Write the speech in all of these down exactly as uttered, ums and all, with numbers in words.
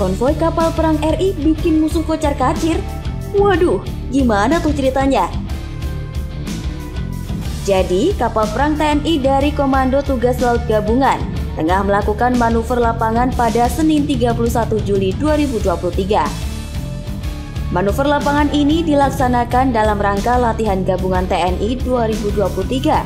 konvoi kapal perang R I bikin musuh kocar-kacir. Waduh, gimana tuh ceritanya? Jadi, kapal perang T N I dari Komando Tugas Laut Gabungan tengah melakukan manuver lapangan pada Senin tiga puluh satu Juli dua ribu dua puluh tiga. Manuver lapangan ini dilaksanakan dalam rangka latihan gabungan T N I dua ribu dua puluh tiga.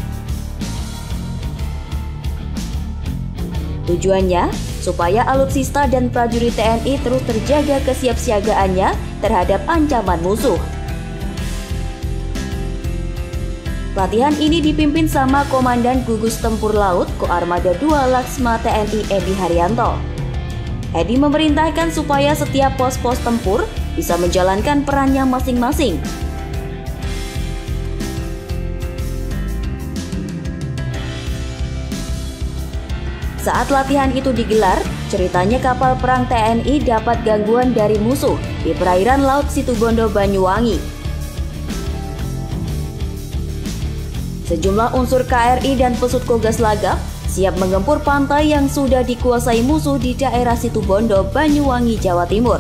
Tujuannya, supaya alutsista dan prajurit T N I terus terjaga kesiapsiagaannya terhadap ancaman musuh. Latihan ini dipimpin sama Komandan Gugus Tempur Laut Koarmada dua Laksma T N I Edi Haryanto. Edi memerintahkan supaya setiap pos-pos tempur bisa menjalankan perannya masing-masing. Saat latihan itu digelar, ceritanya kapal perang T N I dapat gangguan dari musuh di perairan Laut Situbondo, Banyuwangi. Sejumlah unsur K R I dan pesut Kogas Lagap siap menggempur pantai yang sudah dikuasai musuh di daerah Situbondo, Banyuwangi, Jawa Timur.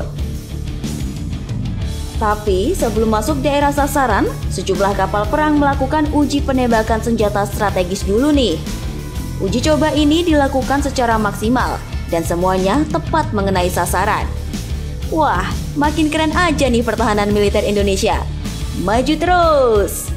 Tapi sebelum masuk daerah sasaran, sejumlah kapal perang melakukan uji penembakan senjata strategis dulu nih. Uji coba ini dilakukan secara maksimal dan semuanya tepat mengenai sasaran. Wah, makin keren aja nih pertahanan militer Indonesia. Maju terus!